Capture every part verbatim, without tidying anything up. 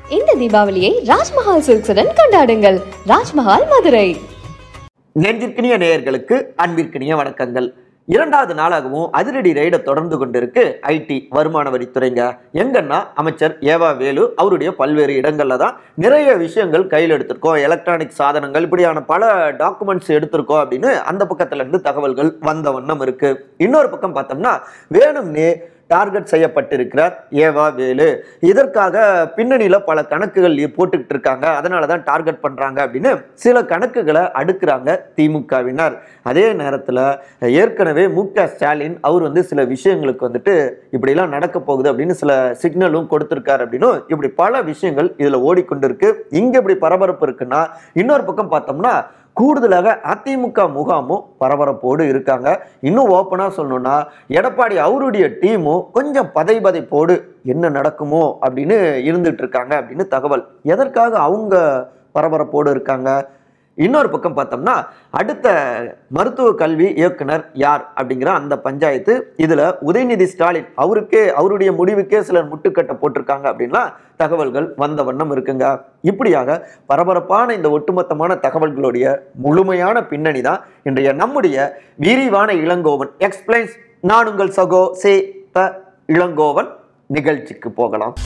இந்த தீபாவளியை ராஜ்மஹால் சில்க்ஸுடன் கொண்டாடுங்கள். ராஜ்மஹால் மதுரை. நெஞ்சிற்கினிய நேயர்களுக்கு அன்பிற்கினிய வணக்கங்கள். இரண்டாவது நாளாகவும் அதிரடி ரெய்டை தொடர்ந்து கொண்டிருக்கு ஐடி வருமான வரித்துறைங்க. எங்கன்னா அமைச்சர் ஏவா வேலு அவருடைய பல்வேறு இடங்கள்ல தான் நிறைய விஷயங்கள் கையில் எடுத்திருக்கோம், எலக்ட்ரானிக் சாதனங்கள், இப்படியான பல டாக்குமெண்ட்ஸ் எடுத்திருக்கோம் அப்படின்னு அந்த பக்கத்துல இருந்து தகவல்கள் வந்த வண்ணம் இருக்கு. இன்னொரு பக்கம் பார்த்தோம்னா வேணும்னே டார்கெட் செய்யப்பட்டிருக்கிறார் ஏவா வேலு. இதற்காக பின்னணியில பல கணக்குகள் போட்டுக்கிட்டு இருக்காங்க, அதனால தான் டார்கெட் பண்றாங்க அப்படின்னு சில கணக்குகளை அடுக்குறாங்க திமுகவினர். அதே நேரத்தில் ஏற்கனவே மு க ஸ்டாலின் அவர் வந்து சில விஷயங்களுக்கு வந்துட்டு இப்படிலாம் நடக்க போகுது அப்படின்னு சில சிக்னலும் கொடுத்திருக்காரு அப்படின்னு இப்படி பல விஷயங்கள் இதுல ஓடிக்கொண்டிருக்கு. இங்க இப்படி பரபரப்பு இருக்குன்னா இன்னொரு பக்கம் பார்த்தோம்னா கூடுதலாக அதிமுக முகாமும் பரபரப்போடு இருக்காங்க. இன்னும் ஓப்பனா சொல்லணும்னா எடப்பாடி அவருடைய டீமும் கொஞ்சம் பதை பதைப்போடு என்ன நடக்குமோ அப்படின்னு இருந்துட்டு இருக்காங்க அப்படின்னு தகவல். எதற்காக அவங்க பரபரப்போடு இருக்காங்க? இன்னொரு பக்கம் பார்த்தோம்னா அடுத்த மருத்துவ கல்வி இயக்குனர் யார் அப்படிங்கிற அந்த பஞ்சாயத்து, இதுல உதயநிதி ஸ்டாலின் அவருக்கே அவருடைய முடிவுக்கே சிலர் முட்டுக்கட்டை போட்டிருக்காங்க அப்படின்னா தகவல்கள் வந்த வண்ணம் இருக்குங்க. இப்படியாக பரபரப்பான இந்த ஒட்டுமொத்தமான தகவல்களுடைய முழுமையான பின்னணி தான் இன்றைய நம்முடைய விரிவான இளங்கோவன் எக்ஸ்பிளைன்ஸ். நான் உங்கள் சகோ சே த இளங்கோவன். நிகழ்ச்சிக்கு போகலாம்.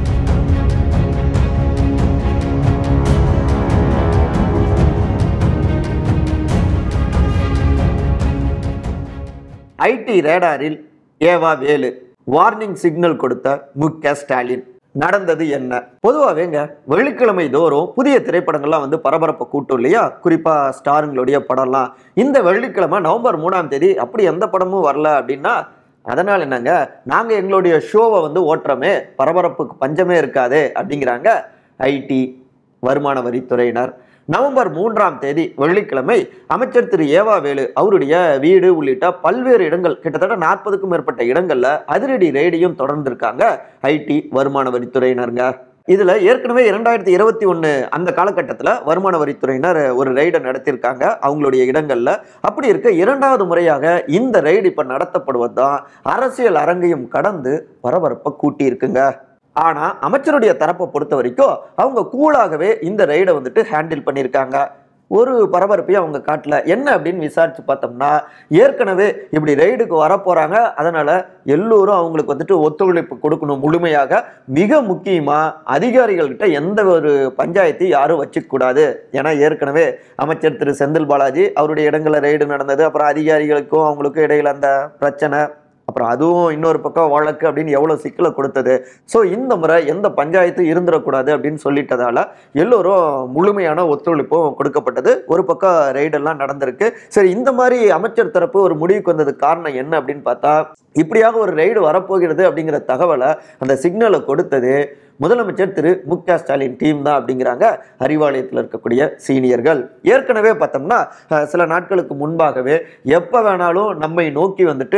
ஐடி ரேடாரில் ஏவா வேலு வார்னிங் சிக்னல் கொடுத்த மு க ஸ்டாலின். நடந்தது என்ன? பொதுவாகவேங்க வெள்ளிக்கிழமை தோறும் புதிய திரைப்படங்கள்லாம் வந்து பரபரப்பை கூட்டும் இல்லையா, குறிப்பா ஸ்டாருங்களுடைய படம்லாம். இந்த வெள்ளிக்கிழமை நவம்பர் மூணாம் தேதி அப்படி எந்த படமும் வரல அப்படின்னா அதனால் என்னங்க, நாங்கள் எங்களுடைய ஷோவை வந்து ஓட்டுறோமே, பரபரப்புக்கு பஞ்சமே இருக்காது அப்படிங்கிறாங்க ஐடி வருமான வரித்துறையினர். நவம்பர் மூன்றாம் தேதி வெள்ளிக்கிழமை அமைச்சர் திரு ஏவா வேலு அவருடைய வீடு உள்ளிட்ட பல்வேறு இடங்கள், கிட்டத்தட்ட நாற்பதுக்கும் மேற்பட்ட இடங்கள்ல அதிரடி ரெய்டையும் தொடர்ந்திருக்காங்க ஐடி வருமான வரித்துறையினருங்க. இதுல ஏற்கனவே இரண்டாயிரத்தி இருபத்தி ஒன்னு அந்த காலகட்டத்தில் வருமான வரித்துறையினர் ஒரு ரெய்டை நடத்தியிருக்காங்க அவங்களுடைய இடங்கள்ல. அப்படி இருக்க இரண்டாவது முறையாக இந்த ரெய்டு இப்ப நடத்தப்படுவதுதான் அரசியல் அரங்கையும் கடந்து பரபரப்பை கூட்டி இருக்குங்க. ஆனா அமைச்சருடைய தரப்பை பொறுத்த வரைக்கும் அவங்க கூலாகவே இந்த ரெய்டை வந்துட்டு ஹேண்டில் பண்ணியிருக்காங்க. ஒரு பரபரப்பையும் அவங்க காட்டல. என்ன அப்படின்னு விசாரிச்சு பார்த்தோம்னா ஏற்கனவே இப்படி ரெய்டுக்கு வரப்போறாங்க, அதனால எல்லோரும் அவங்களுக்கு வந்துட்டு ஒத்துழைப்பு கொடுக்கணும் முழுமையாக. மிக முக்கியமா அதிகாரிகள்கிட்ட எந்த ஒரு பஞ்சாயத்தையும் யாரும் வச்சுக்க கூடாது. ஏன்னா ஏற்கனவே அமைச்சர் திரு செந்தில் பாலாஜி அவருடைய இடங்களில் ரெய்டு நடந்தது, அப்புறம் அதிகாரிகளுக்கும் அவங்களுக்கும் இடையில அந்த பிரச்சனை, அப்புறம் அதுவும் இன்னொரு பக்கம் வழக்கு அப்படின்னு எவ்வளவு சிக்கலை கொடுத்தது. ஸோ இந்த முறை எந்த பஞ்சாயத்து இருந்துடக்கூடாது அப்படின்னு சொல்லிட்டதால எல்லோரும் முழுமையான ஒத்துழைப்பும் கொடுக்கப்பட்டது. ஒரு பக்கம் ரெய்டெல்லாம் நடந்திருக்கு. சரி, இந்த மாதிரி அமைச்சர் தரப்பு ஒரு முடிவுக்கு வந்ததுக்கு காரணம் என்ன அப்படின்னு பார்த்தா, இப்படியாக ஒரு ரெய்டு வரப்போகிறது அப்படிங்கிற தகவலை அந்த சிக்னலை கொடுத்தது முதலமைச்சர் திரு மு க ஸ்டாலின் டீம் தான் அப்படிங்கிறாங்க அறிவாலயத்தில் இருக்கக்கூடிய சீனியர்கள். ஏற்கனவே பார்த்தோம்னா சில நாட்களுக்கு முன்பாகவே எப்போ வேணாலும் நம்மை நோக்கி வந்துட்டு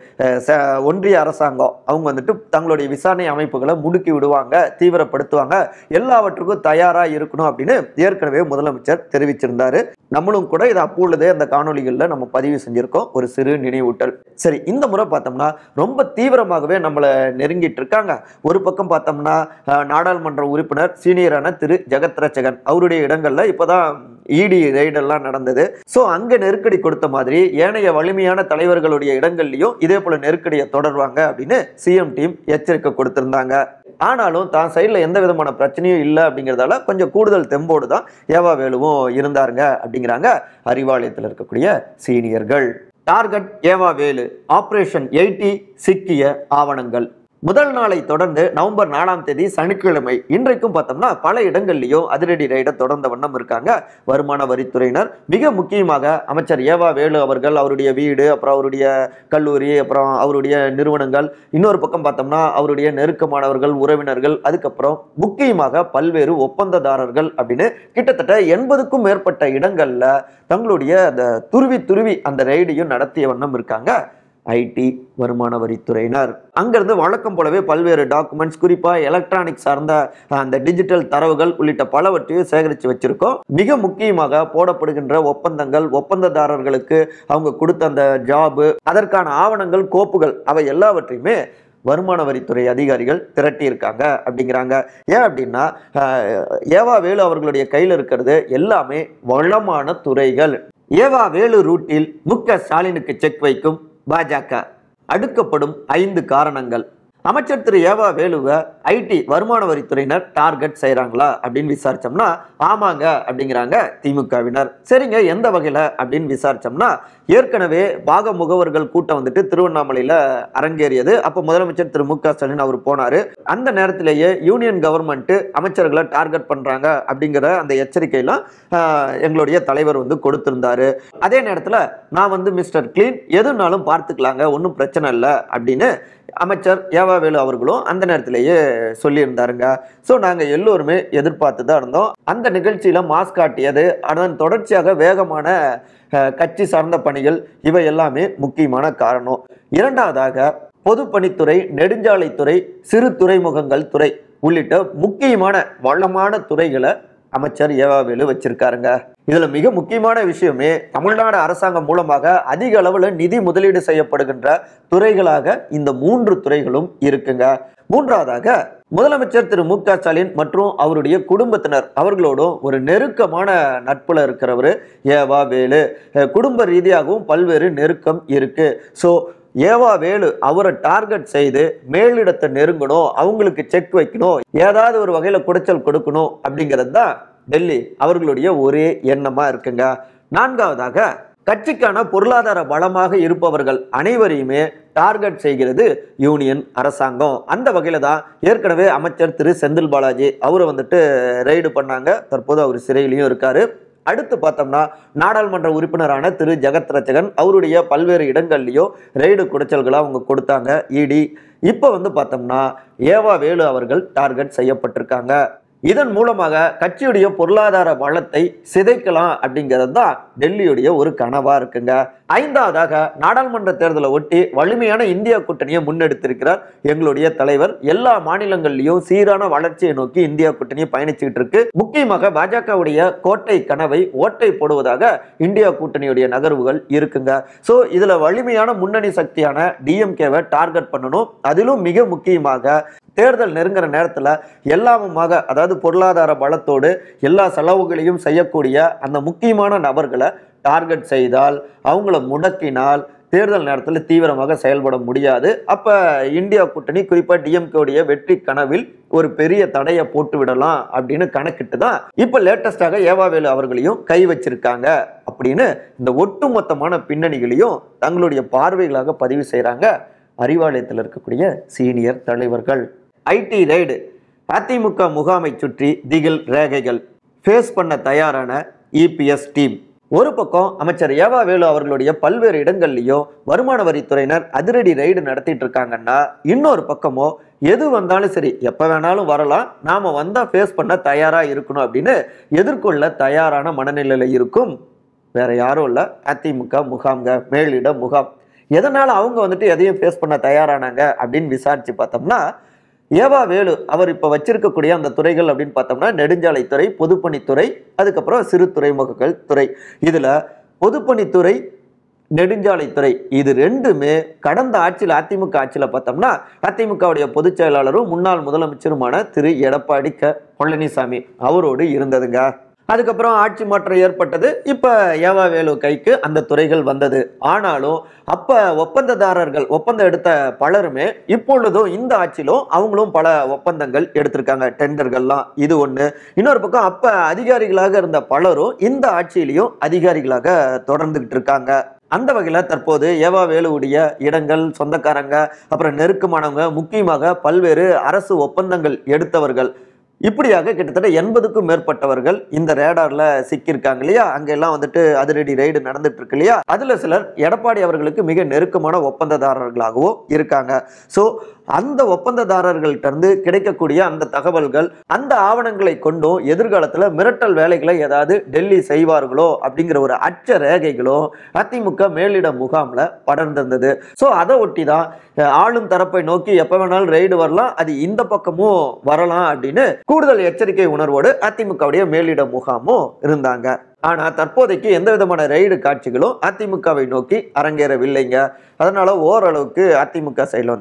ஒன்றிய அரசாங்கம் அவங்க வந்துட்டு தங்களுடைய விசாரணை அமைப்புகளை முடுக்கி விடுவாங்க, தீவிரப்படுத்துவாங்க, எல்லாவற்றுக்கும் தயாராக இருக்கணும் அப்படின்னு ஏற்கனவே முதலமைச்சர் தெரிவிச்சிருந்தாரு. நம்மளும் கூட இதை அப்பொழுதே அந்த காணொலிகளில் நம்ம பதிவு செஞ்சிருக்கோம், ஒரு சிறு நினைவூட்டல். சரி, இந்த முறை பார்த்தோம்னா ரொம்ப தீவிரமாகவே நம்மளை நெருங்கிட்டு இருக்காங்க. ஒரு பக்கம் பார்த்தோம்னா நாடாளுமன்ற உறுப்பினர் சீனியரான திரு ஜெகத் ரட்சகன் அவருடைய இடங்கள்ல இப்பதான் இடி ரெய்டெல்லாம் நடந்தது. ஸோ அங்க நெருக்கடி கொடுத்த மாதிரி ஏனைய வலிமையான தலைவர்களுடைய இடங்கள்லையும் இதே போல நெருக்கடியை தொடர்வாங்க அப்படின்னு சிஎம் டீம் எச்சரிக்கை கொடுத்திருந்தாங்க. ஆனாலும் தான் சைடில் எந்த விதமான பிரச்சனையும் இல்லை அப்படிங்கிறதால கொஞ்சம் கூடுதல் தெம்போடு தான் ஏவா வேலுவும் இருந்தாருங்க அப்படிங்கிறாங்க அறிவாலயத்தில் இருக்கக்கூடிய சீனியர்கள். டார்கெட் ஏவா வேலு, ஆபரேஷன் எயிட்டி சிக்கிய ஆவணங்கள். முதல் நாளை தொடர்ந்து நவம்பர் நாலாம் தேதி சனிக்கிழமை இன்றைக்கும் பார்த்தோம்னா பல இடங்கள்லையும் அதிரடி ரெய்டை தொடர்ந்த வண்ணம் இருக்காங்க வருமான வரித்துறையினர். மிக முக்கியமாக அமைச்சர் ஏவா வேலு அவர்கள் அவருடைய வீடு, அப்புறம் அவருடைய கல்லூரி, அப்புறம் அவருடைய நிறுவனங்கள், இன்னொரு பக்கம் பார்த்தோம்னா அவருடைய நெருக்கமானவர்கள், உறவினர்கள், அதுக்கப்புறம் முக்கியமாக பல்வேறு ஒப்பந்ததாரர்கள் அப்படின்னு கிட்டத்தட்ட எண்பதுக்கும் மேற்பட்ட இடங்கள்ல தங்களுடைய அந்த துருவி துருவி அந்த ரெய்டையும் நடத்திய வண்ணம் இருக்காங்க ஐடி வருமான வரித்துறையினர். அங்கிருந்து வழக்கம் போலவே பல்வேறு டாக்குமெண்ட்ஸ், குறிப்பா எலக்ட்ரானிக் சார்ந்த அந்த டிஜிட்டல் தரவுகள் உள்ளிட்ட பலவற்றையும் சேகரித்து வச்சிருக்கோம். மிக முக்கியமாக போடப்படுகின்ற ஒப்பந்தங்கள், ஒப்பந்ததாரர்களுக்கு அவங்க கொடுத்த அந்த ஜாபு, அதற்கான ஆவணங்கள், கோப்புகள், அவை எல்லாவற்றையுமே வருமான வரித்துறை அதிகாரிகள் திரட்டி இருக்காங்க அப்படிங்கிறாங்க. ஏன் அப்படின்னா ஏவா வேலு அவர்களுடைய கையில் இருக்கிறது எல்லாமே வளமான துறைகள். ஏவா வேலு ரூட்டில் மு க ஸ்டாலினுக்கு செக் வைக்கும் பாஜக. அடுக்கப்படும் ஐந்து காரணங்கள். அமைச்சர் திரு ஏவா வேலுவை ஐடி வருமான வரித்துறையினர் டார்கெட் செய்யறாங்களா அப்படின்னு விசாரிச்சோம்னா ஆமாங்க அப்படிங்கிறாங்க திமுகவினர். சரிங்க, எந்த வகையில அப்படின்னு விசாரிச்சோம்னா ஏற்கனவே பாக முகவர்கள் கூட்டம் வந்துட்டு திருவண்ணாமலையில அரங்கேறியது. அப்போ முதலமைச்சர் திரு மு க ஸ்டாலின் அவர் போனாரு. அந்த நேரத்திலேயே யூனியன் கவர்மெண்ட் அமைச்சர்களை டார்கெட் பண்றாங்க அப்படிங்கிற அந்த எச்சரிக்கையெல்லாம் எங்களுடைய தலைவர் வந்து கொடுத்திருந்தாரு. அதே நேரத்தில் நான் வந்து மிஸ்டர் கிளீன் எதுனாலும் பார்த்துக்கலாங்க, ஒன்றும் பிரச்சனை இல்லை அப்படின்னு அமைச்சர் ஏவா வேலு அவர்களும் அந்த நேரத்திலேயே சொல்லியிருந்தாருங்க. ஸோ நாங்கள் எல்லோருமே எதிர்பார்த்து தான் இருந்தோம். அந்த நிகழ்ச்சியில மாஸ்க் காட்டியது, அதன் தொடர்ச்சியாக வேகமான கட்சி சார்ந்த பணிகள், இவை எல்லாமே முக்கியமான காரணம். இரண்டாவதாக பொதுப்பணித்துறை, நெடுஞ்சாலைத்துறை, சிறு துறைமுகங்கள் துறை உள்ளிட்ட முக்கியமான வளமான துறைகளை அமைச்சர் ஏவா வேலு வச்சிருக்காருங்க. இதுல மிக முக்கியமான விஷயமே தமிழ்நாடு அரசாங்கம் மூலமாக அதிக அளவுல நிதி முதலீடு செய்யப்படுகின்ற துறைகளாக இந்த மூன்று துறைகளும் இருக்குங்க. மூன்றாவதாக முதலமைச்சர் திரு மு க ஸ்டாலின் மற்றும் அவருடைய குடும்பத்தினர் அவர்களோடும் ஒரு நெருக்கமான நட்புல இருக்கிறவர் ஏவா வேலு. குடும்ப ரீதியாகவும் பல்வேறு நெருக்கம் இருக்கு. ஸோ ஏவா வேலு அவரை டார்கெட் செய்து மேலிடத்தை நெருங்கணும், அவங்களுக்கு செக் வைக்கணும், ஏதாவது ஒரு வகையில குடைச்சல் கொடுக்கணும் அப்படிங்கிறது தான் டெல்லி அவர்களுடைய ஒரே எண்ணமா இருக்குங்க. நான்காவதாக கட்சிக்கான பொருளாதார பலமாக இருப்பவர்கள் அனைவரையுமே டார்கெட் செய்கிறது யூனியன் அரசாங்கம். அந்த வகையில தான் ஏற்கனவே அமைச்சர் திரு செந்தில் பாலாஜி அவரை வந்துட்டு ரெய்டு பண்ணாங்க. தற்போது அவர் சிறையிலையும் இருக்காரு. அடுத்து பார்த்தோம்னா நாடாளுமன்ற உறுப்பினரான திரு ஜெகத் ரட்சகன் அவருடைய பல்வேறு இடங்கள்லையும் ரெய்டு குடைச்சல்களை அவங்க கொடுத்தாங்க இடி. இப்போ வந்து பார்த்தோம்னா ஏவா வேலு அவர்கள் டார்கெட் செய்யப்பட்டிருக்காங்க. இதன் மூலமாக கட்சியுடைய பொருளாதார வளத்தை சிதைக்கலாம் அப்படிங்கிறது தான் டெல்லியுடைய ஒரு கனவா இருக்குங்க. ஐந்தாவதாக நாடாளுமன்ற தேர்தலை ஒட்டி வலிமையான இந்தியா கூட்டணியை முன்னெடுத்திருக்கிறார் எங்களுடைய தலைவர். எல்லா மாநிலங்கள்லயும் சீரான வளர்ச்சியை நோக்கி இந்தியா கூட்டணியை பயணிச்சுட்டு இருக்கு. முக்கியமாக பாஜகவுடைய கோட்டை கனவை ஓட்டை போடுவதாக இந்தியா கூட்டணியுடைய நகர்வுகள் இருக்குங்க. சோ இதுல வலிமையான முன்னணி சக்தியான டிஎம்கேவை டார்கெட் பண்ணணும். அதிலும் மிக முக்கியமாக தேர்தல் நெருங்குற நேரத்தில் எல்லாமுமாக, அதாவது பொருளாதார பலத்தோடு எல்லா செலவுகளையும் செய்யக்கூடிய அந்த முக்கியமான நபர்களை டார்கெட் செய்தால், அவங்கள முடக்கினால் தேர்தல் நேரத்தில் தீவிரமாக செயல்பட முடியாது. அப்போ இந்தியா கூட்டணி குறிப்பாக டிஎம்கேடைய வெற்றி கனவில் ஒரு பெரிய தடையை போட்டு விடலாம் அப்படின்னு கணக்கிட்டு தான் இப்போ லேட்டஸ்டாக ஏவா வேலு அவர்களையும் கை வச்சிருக்காங்க அப்படின்னு இந்த ஒட்டுமொத்தமான பின்னணிகளையும் தங்களுடைய பார்வைகளாக பதிவு செய்கிறாங்க அறிவாலயத்தில் இருக்கக்கூடிய சீனியர் தலைவர்கள். ஐடி ரைடு, அதிமுக முகாமை சுற்றி திகில் ரேகைகள், ஃபேஸ் பண்ண தயாரான இபிஎஸ் டீம். ஒரு பக்கம் அமைச்சர் ஏவா வேலு அவர்களுடைய பல்வேறு இடங்கள்லையும் வருமான வரித்துறையினர் அதிரடி ரைடு நடத்திட்டு இருக்காங்கன்னா, இன்னொரு பக்கமோ எது வந்தாலும் சரி எப்போ வேணாலும் வரலாம், நாம் வந்தால் ஃபேஸ் பண்ண தயாராக இருக்கணும் அப்படின்னு எதிர்கொள்ள தயாரான மனநிலையில் இருக்கும் வேற யாரும் இல்லை அதிமுக முகாம்க, மேலிட முகாம். எதனால் அவங்க வந்துட்டு எதையும் ஃபேஸ் பண்ண தயாரானாங்க அப்படின்னு விசாரித்து பார்த்தோம்னா, ஏவா வேலு அவர் இப்போ வச்சிருக்கக்கூடிய அந்த துறைகள் அப்படின்னு பார்த்தோம்னா நெடுஞ்சாலைத்துறை, பொதுப்பணித்துறை, அதுக்கப்புறம் சிறு துறைமுகங்கள் துறை. இதில் பொதுப்பணித்துறை, நெடுஞ்சாலைத்துறை இது ரெண்டுமே கடந்த ஆட்சியில் அதிமுக ஆட்சியில் பார்த்தோம்னா அதிமுகவுடைய பொதுச் செயலாளரும் முன்னாள் முதலமைச்சருமான திரு எடப்பாடி க பழனிசாமி அவரோடு இருந்ததுங்க. அதுக்கப்புறம் ஆட்சி மாற்றம் ஏற்பட்டது. இப்போ ஏவா வேலு கைக்கு அந்த துறைகள் வந்தது. ஆனாலும் அப்போ ஒப்பந்ததாரர்கள் ஒப்பந்தம் எடுத்த பலருமே இப்பொழுதும் இந்த ஆட்சியிலும் அவங்களும் பல ஒப்பந்தங்கள் எடுத்திருக்காங்க, டெண்டர்கள்லாம். இது ஒன்று. இன்னொரு பக்கம் அப்போ அதிகாரிகளாக இருந்த பலரும் இந்த ஆட்சியிலையும் அதிகாரிகளாக தொடர்ந்துகிட்டு இருக்காங்க. அந்த வகையில் தற்போது ஏவா வேலுவுடைய இடங்கள், சொந்தக்காரங்க, அப்புறம் நெருக்கமானவங்க, முக்கியமாக பல்வேறு அரசு ஒப்பந்தங்கள் எடுத்தவர்கள், இப்படியாக கிட்டத்தட்ட எண்பதுக்கும் மேற்பட்டவர்கள் இந்த ரேடார்ல சிக்கியிருக்காங்க இல்லையா. அங்கெல்லாம் வந்துட்டு அதிரடி ரெய்டு நடந்துட்டு இருக்கு இல்லையா. அதுல சிலர் எடப்பாடி அவர்களுக்கு மிக நெருக்கமான ஒப்பந்ததாரர்களாகவும் இருக்காங்க. ஸோ அந்த ஒப்பந்ததாரர்கள்ட்ட இருந்து கிடைக்கக்கூடிய அந்த தகவல்கள், அந்த ஆவணங்களை கொண்டும் எதிர்காலத்தில் மிரட்டல் வேலைகளை ஏதாவது டெல்லி செய்வார்களோ அப்படிங்கிற ஒரு அச்ச ரேகைகளும் அதிமுக மேலிட முகாம்ல படர்ந்திருந்தது. ஸோ அதை ஒட்டி தான் ஆளும் தரப்பை நோக்கி எப்ப வேணாலும் ரெய்டு வரலாம், அது இந்த பக்கமும் வரலாம் அப்படின்னு கூடுதல் எச்சரிக்கை உணர்வோடு அதிமுகவுடைய மேலிட முகாமும் இருந்தாங்க. ஆனா தற்போதைக்கு எந்த விதமான ரெய்டு காட்சிகளும் அதிமுகவை நோக்கி அரங்கேறவில்லைங்க. அதனால ஓரளவுக்கு அதிமுக சைடில் வந்துட்டு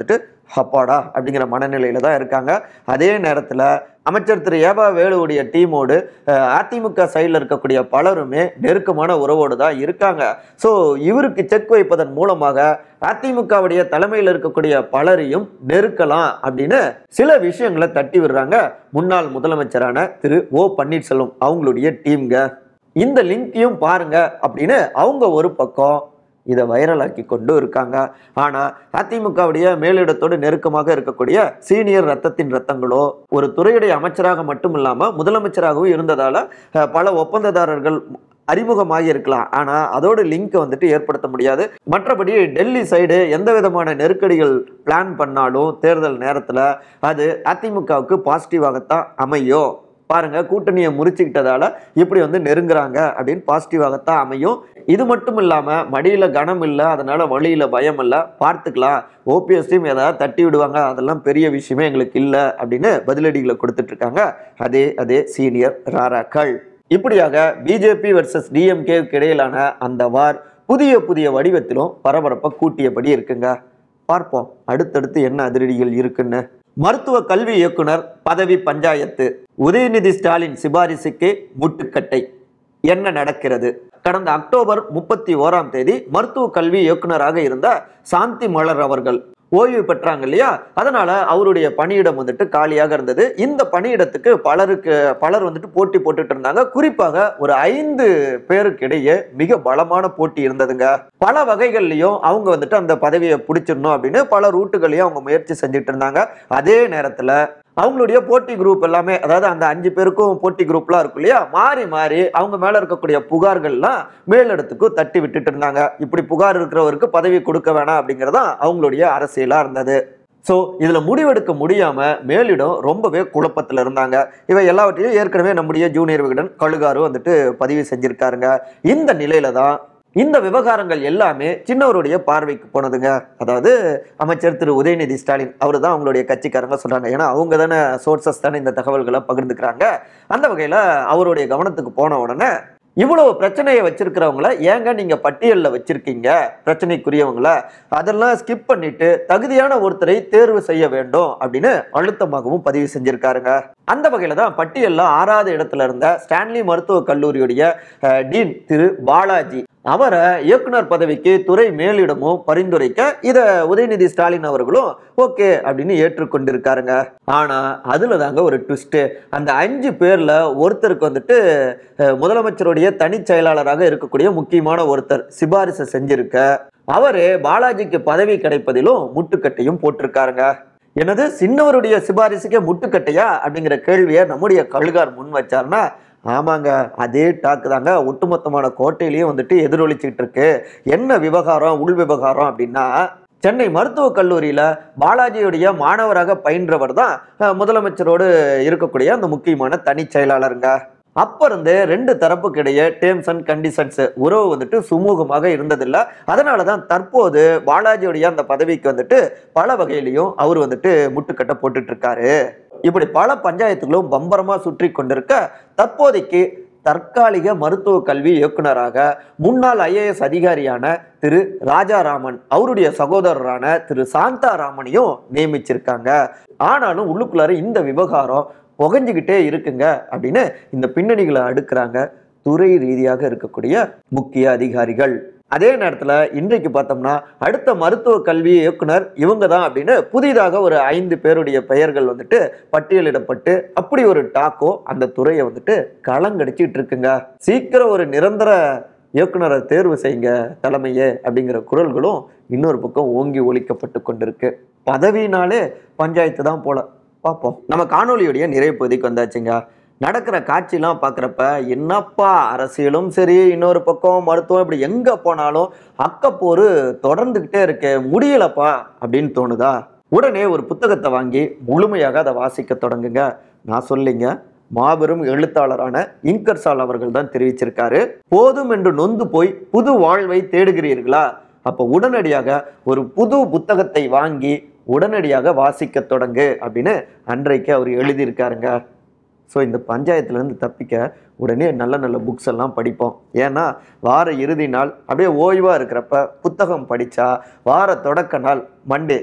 அப்பாடா அப்படிங்கிற மனநிலையில தான் இருக்காங்க. அதே நேரத்தில் அமைச்சர் திரு ஏவா வேலுவுடைய டீமோடு அதிமுக சைடில் இருக்கக்கூடிய பலருமே நெருக்கமான உறவோடு தான் இருக்காங்க. ஸோ இவருக்கு செக் வைப்பதன் மூலமாக அதிமுகவுடைய தலைமையில் இருக்கக்கூடிய பலரையும் நெருக்கலாம் அப்படின்னு சில விஷயங்களை தட்டி விடுறாங்க முன்னாள் முதலமைச்சரான திரு ஓ பன்னீர்செல்வம் அவங்களுடைய டீம்ங்க. இந்த லிங்கையும் பாருங்க அப்படின்னு அவங்க ஒரு பக்கம் இதை வைரலாக்கி கொண்டு இருக்காங்க. ஆனால் அதிமுகவுடைய மேலிடத்தோடு நெருக்கமாக இருக்கக்கூடிய சீனியர் ரத்தத்தின் ரத்தங்களோ ஒரு துறையுடைய அமைச்சராக மட்டும் இல்லாமல் முதலமைச்சராகவும் இருந்ததால் பல ஒப்பந்ததாரர்கள் அறிமுகமாகி இருக்கலாம். ஆனால் அதோட லிங்க் வந்துட்டு ஏற்படுத்த முடியாது. மற்றபடி டெல்லி சைடு எந்த விதமான நெருக்கடிகள் பிளான் பண்ணாலும் தேர்தல் நேரத்தில் அது அதிமுகவுக்கு பாசிட்டிவாகத்தான் அமையும். பாருங்க, கூட்டணியை முறிச்சுக்கிட்டதால இப்படி வந்து நெருங்குறாங்க அப்படின்னு பாசிட்டிவாகத்தான் அமையும். இது மட்டும் இல்லாமல் மடியில் கனம் இல்லை, அதனால வழியில் பயம் இல்லை, பார்த்துக்கலாம், ஓபிஎஸ் டீம் ஏதாவது தட்டி விடுவாங்க, அதெல்லாம் பெரிய விஷயமே எங்களுக்கு இல்லை அப்படின்னு பதிலடிகளை கொடுத்துட்டு இருக்காங்க அதே அதே சீனியர் ராராக்கள். இப்படியாக பிஜேபி வர்சஸ் டிஎம்கேவுக்கு இடையிலான அந்த வார் புதிய புதிய வடிவத்திலும் பரபரப்பை கூட்டியபடி இருக்குங்க. பார்ப்போம் அடுத்தடுத்து என்ன அதிரடிகள் இருக்குன்னு. மருத்துவ கல்வி இயக்குனர் பதவி பஞ்சாயத்து, உதயநிதி ஸ்டாலின் சிபாரிசுக்கு முட்டுக்கட்டை. என்ன நடக்கிறது? கடந்த அக்டோபர் முப்பத்தி ஓராம் தேதி மருத்துவ கல்வி இயக்குனராக இருந்த சாந்தி மலர் அவர்கள் ஓய்வு பெற்றாங்க இல்லையா? அதனால அவருடைய பணியிடம் வந்துட்டு காலியாக இருந்தது. இந்த பணியிடத்துக்கு பலருக்கு பலர் வந்துட்டு போட்டி போட்டுட்டு இருந்தாங்க. குறிப்பாக ஒரு ஐந்து பேருக்கு இடையே மிக பலமான போட்டி இருந்ததுங்க. பல வகைகள்லையும் அவங்க வந்துட்டு அந்த பதவியை பிடிச்சிடணும் அப்படின்னு பல ரூட்டுகளையும் அவங்க முயற்சி செஞ்சுட்டு இருந்தாங்க. அதே நேரத்துல அவங்களுடைய போட்டி குரூப் எல்லாமே, அதாவது அந்த அஞ்சு பேருக்கும் போட்டி குரூப்லாம் இருக்கும் இல்லையா, மாறி மாறி அவங்க மேல இருக்கக்கூடிய புகார்கள்லாம் மேலிடத்துக்கு தட்டி விட்டுட்டு இருந்தாங்க. இப்படி புகார் இருக்கிறவருக்கு பதவி கொடுக்க வேணாம் அப்படிங்கிறதா அவங்களுடைய அரசியலா இருந்தது. ஸோ இதுல முடிவெடுக்க முடியாம மேலிடம் ரொம்பவே குழப்பத்துல இருந்தாங்க. இவை எல்லாவற்றையும் ஏற்கனவே நம்முடைய ஜூனியர் விகடன் கழுகாரு வந்துட்டு பதிவு செஞ்சிருக்காருங்க. இந்த நிலையில தான் இந்த விவகாரங்கள் எல்லாமே சின்னவருடைய பார்வைக்கு போனதுங்க. அதாவது அமைச்சர் திரு உதயநிதி ஸ்டாலின் அவரு தான் அவங்களுடைய கட்சிக்காரங்க சொல்றாங்க. ஏன்னா அவங்க தானே சோர்சஸ் தானே இந்த தகவல்களை பகிர்ந்துக்கிறாங்க. அந்த வகையில அவருடைய கவனத்துக்கு போன உடனே இவ்வளவு பிரச்சனையை வச்சிருக்கிறவங்கள ஏங்க நீங்க பட்டியல்ல வச்சிருக்கீங்க, பிரச்சனைக்குரியவங்கள அதெல்லாம் ஸ்கிப் பண்ணிட்டு தகுதியான ஒருத்தரை தேர்வு செய்ய வேண்டும் அப்படின்னு அழுத்தமாகவும் பதிவு செஞ்சிருக்காருங்க. அந்த வகையில தான் பட்டியல்ல ஆறாவது இடத்துல இருந்த ஸ்டான்லி மருத்துவக் கல்லூரியுடைய டீன் திரு பாலாஜி அவரை இயக்குனர் பதவிக்கு துறை மேலிடமும் பரிந்துரைக்க இத உதயநிதி ஸ்டாலின் அவர்களும் ஓகே அப்படின்னு ஏற்றுக்கொண்டிருக்காருங்க. ஆனா அதுல தாங்க ஒரு ட்விஸ்ட். அந்த அஞ்சு பேர்ல ஒருத்தருக்கு வந்துட்டு முதலமைச்சருடைய தனி செயலாளராக இருக்கக்கூடிய முக்கியமான ஒருத்தர் சிபாரிசு செஞ்சிருக்க அவரு பாலாஜிக்கு பதவி கிடைப்பதிலும் முட்டுக்கட்டையும் போட்டிருக்காருங்க. எனது சின்னவருடைய சிபாரிசுக்கே முட்டுக்கட்டையா அப்படிங்கிற கேள்வியை நம்முடைய கழுகார் முன் வச்சார்னா, ஆமாங்க அதே டாக்கு தாங்க ஒட்டுமொத்தமான கோட்டையிலையும் வந்துட்டு எதிரொலிச்சுட்டு இருக்கு. என்ன விவகாரம், உள் விவகாரம் அப்படின்னா, சென்னை மருத்துவக் கல்லூரியில பாலாஜியுடைய மாணவராக பயின்றவர் தான் முதலமைச்சரோடு இருக்கக்கூடிய அந்த முக்கியமான தனி செயலாளருங்க. அப்ப இருந்து ரெண்டு தரப்புக்கு இடையே டேர்ம்ஸ் அண்ட் கண்டிஷன்ஸ் உறவு வந்துட்டு சுமூகமாக இருந்ததில்லை. அதனாலதான் தற்போது பாலாஜியுடைய அந்த பதவிக்கு வந்துட்டு பல வகையிலையும் அவர் வந்துட்டு முட்டுக்கட்டை போட்டுட்டு இருக்காரு. இப்படி பல பஞ்சாயத்துகளும் பம்பரமா சுற்றி கொண்டிருக்க தற்போதைக்கு தற்காலிக மருத்துவ கல்வி இயக்குனராக முன்னாள் ஐஏஎஸ் அதிகாரியான திரு ராஜாராமன் அவருடைய சகோதரரான திரு சாந்தாராமனையும் நியமிச்சிருக்காங்க. ஆனாலும் உள்ளுக்குள்ளார இந்த விவகாரம் புகஞ்சுக்கிட்டே இருக்குங்க அப்படின்னு இந்த பின்னணிகளை அடுக்குறாங்க துறை ரீதியாக இருக்கக்கூடிய முக்கிய அதிகாரிகள். அதே நேரத்தில் இன்றைக்கு பார்த்தோம்னா அடுத்த மருத்துவ கல்வி இயக்குனர் இவங்க தான் அப்படின்னு புதிதாக ஒரு ஐந்து பேருடைய பெயர்கள் வந்துட்டு பட்டியலிடப்பட்டு அப்படி ஒரு டாக்கோ அந்த துறையை வந்துட்டு களங்கடிச்சிட்டு இருக்குங்க. சீக்கிரம் ஒரு நிரந்தர இயக்குனரை தேர்வு செய்யுங்க தலைமையே அப்படிங்கிற குரல்களும் இன்னொரு பக்கம் ஓங்கி ஒலிக்கப்பட்டு கொண்டிருக்கு. பதவினாலே பஞ்சாயத்து தான் போல. பார்ப்போம். நம்ம காணொலியுடைய நிறைவு பகுதிக்கு வந்தாச்சுங்க. நடக்கிற காட்சியெல்லாம் பார்க்குறப்ப என்னப்பா அரசியலும் சரி, இன்னொரு பக்கம் மருத்துவம், இப்படி எங்கே போனாலும் அக்கப்போரு தொடர்ந்துக்கிட்டே இருக்கு, முடியலப்பா அப்படின்னு தோணுதா? உடனே ஒரு புத்தகத்தை வாங்கி முழுமையாக அதை வாசிக்க தொடங்குங்க. நான் சொல்லிங்க, மாபெரும் எழுத்தாளரான இங்கர்சால் அவர்கள் தான் தெரிவிச்சிருக்காரு. போதும் என்று நொந்து போய் புது வாழ்வை தேடுகிறீர்களா? அப்போ உடனடியாக ஒரு புது புத்தகத்தை வாங்கி உடனடியாக வாசிக்க தொடங்கு அப்படின்னு அன்றைக்கு அவர் எழுதியிருக்காருங்க. ஸோ இந்த பஞ்சாயத்துலேருந்து தப்பிக்க உடனே நல்ல நல்ல புக்ஸ் எல்லாம் படிப்போம். ஏன்னா வார இறுதி நாள் அப்படியே ஓய்வாக இருக்கிறப்ப புத்தகம் படித்தா வார தொடக்க நாள் மண்டே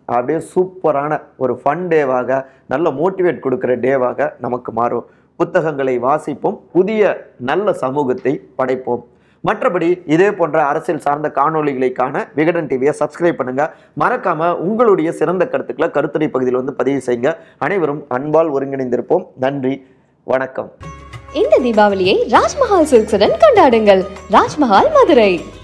அப்படியே சூப்பரான ஒரு ஃபன் டேவாக, நல்ல மோட்டிவேட் கொடுக்குற டேவாக நமக்கு மாறும். புத்தகங்களை வாசிப்போம், புதிய நல்ல சமூகத்தை படைப்போம். மற்றபடி இதே போன்ற அரசியல் சார்ந்த காணொளிகளை காண விகடன் டிவியை சப்ஸ்கிரைப் பண்ணுங்க. மறக்காம உங்களுடைய சிறந்த கருத்துக்களை கருத்துரை பகுதியில் வந்து பதிவு செய்யுங்க. அனைவரும் அன்பால் ஒருங்கிணைந்திருப்போம். நன்றி, வணக்கம். இந்த தீபாவளியை ராஜ்மஹால் சில்க்ஸுடன் கொண்டாடுங்கள். ராஜ்மஹால் மதுரை.